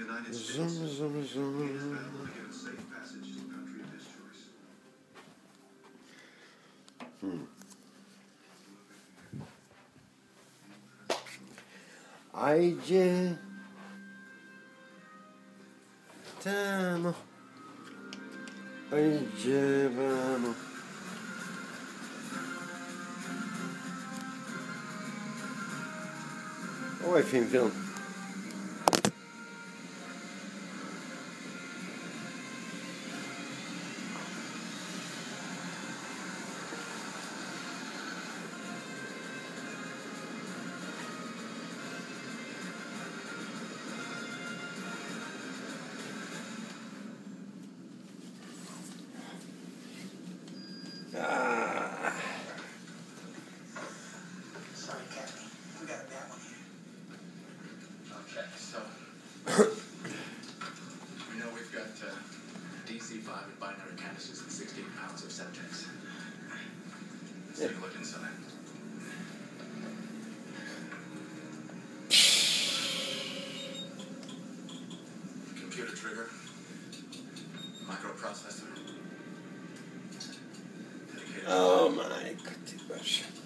United States. It is valuable to get a safe passage to a country of his choice. Ai je tamo, ai je vamos. Oi, Finfil. Sorry, Kathy. We got a bad one here. Okay, so we know we've got DC-5 and binary canisters and 16 pounds of Semtex. Let's take a look inside. Computer trigger, microprocessor, dedicated. Oh my goodness.